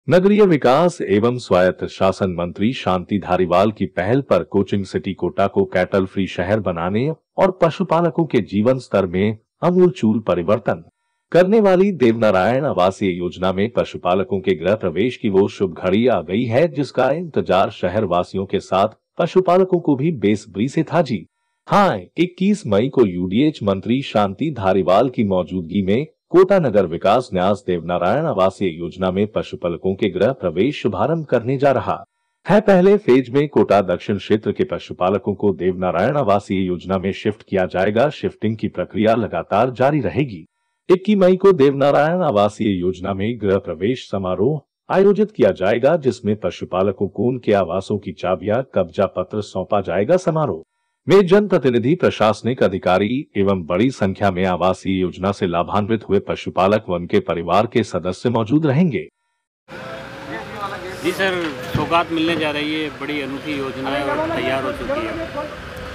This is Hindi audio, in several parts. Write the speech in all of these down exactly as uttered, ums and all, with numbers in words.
नगरीय विकास एवं स्वायत्त शासन मंत्री शांति धारीवाल की पहल पर कोचिंग सिटी कोटा को कैटल फ्री शहर बनाने और पशुपालकों के जीवन स्तर में आमूलचूल परिवर्तन करने वाली देवनारायण आवासीय योजना में पशुपालकों के गृह प्रवेश की वो शुभ घड़ी आ गई है, जिसका इंतजार शहर वासियों के साथ पशुपालकों को भी बेसब्री से था जी। हाँ, इक्कीस मई को यूडीएच मंत्री शांति धारीवाल की मौजूदगी में कोटा नगर विकास न्यास देवनारायण आवासीय योजना में पशुपालकों के गृह प्रवेश शुभारंभ करने जा रहा है। पहले फेज में कोटा दक्षिण क्षेत्र के पशुपालकों को देवनारायण आवासीय योजना में शिफ्ट किया जाएगा। शिफ्टिंग की प्रक्रिया लगातार जारी रहेगी। इक्कीस मई को देवनारायण आवासीय योजना में गृह प्रवेश समारोह आयोजित किया जाएगा, जिसमें पशुपालकों को उनके आवासों की चाबियां, कब्जा पत्र सौंपा जाएगा। समारोह में जनप्रतिनिधि, प्रशासनिक अधिकारी एवं बड़ी संख्या में आवासीय योजना से लाभान्वित हुए पशुपालक व उनके परिवार के सदस्य मौजूद रहेंगे। जी सर, सौगात मिलने जा रही है, बड़ी अनूठी योजना है और तैयार हो चुकी है।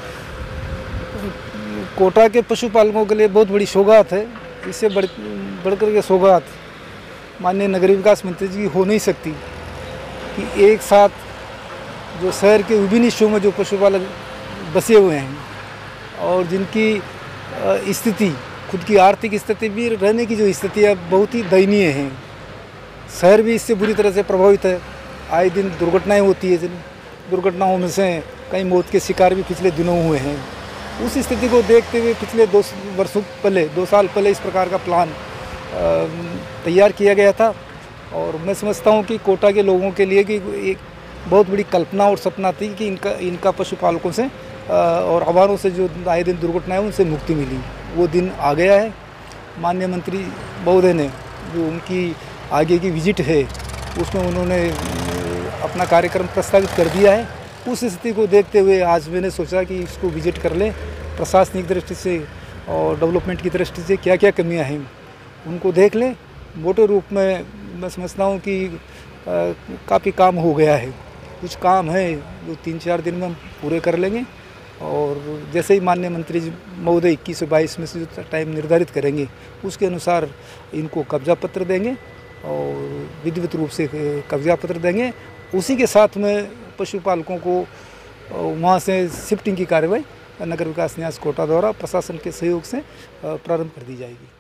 कोटा के पशुपालकों के लिए बहुत बड़ी सौगात है। इससे बढ़ बढ़कर के सौगात माननीय नगरीय विकास मंत्री जी की हो नहीं सकती कि एक साथ जो शहर के विभिन्न हिस्सों में जो पशुपालक बसे हुए हैं और जिनकी स्थिति, खुद की आर्थिक स्थिति भी, रहने की जो स्थिति है बहुत ही दयनीय है। शहर भी इससे बुरी तरह से प्रभावित है। आए दिन दुर्घटनाएं होती है, जिन दुर्घटनाओं में से कई मौत के शिकार भी पिछले दिनों हुए हैं। उस स्थिति को देखते हुए पिछले दो वर्षों पहले दो साल पहले इस प्रकार का प्लान तैयार किया गया था और मैं समझता हूं कि कोटा के लोगों के लिए कि एक बहुत बड़ी कल्पना और सपना थी कि इनका इनका पशुपालकों से और आवारों से जो आए दिन दुर्घटनाएं उनसे मुक्ति मिली। वो दिन आ गया है। माननीय मंत्री महोदय ने जो उनकी आगे की विजिट है उसमें उन्होंने अपना कार्यक्रम प्रस्तावित कर दिया है। उस स्थिति को देखते हुए आज मैंने सोचा कि इसको विजिट कर लें। प्रशासनिक दृष्टि से और डेवलपमेंट की दृष्टि से क्या क्या कमियां हैं उनको देख लें। मोटे रूप में मैं समझता हूं कि काफ़ी काम हो गया है। कुछ काम है जो तीन चार दिन में हम पूरे कर लेंगे और जैसे ही माननीय मंत्री जी महोदय इक्कीस से बाईस में से जो टाइम निर्धारित करेंगे उसके अनुसार इनको कब्जा पत्र देंगे और विधिवत रूप से कब्जा पत्र देंगे। उसी के साथ में पशुपालकों को वहाँ से शिफ्टिंग की कार्रवाई नगर विकास न्यास कोटा द्वारा प्रशासन के सहयोग से प्रारंभ कर दी जाएगी।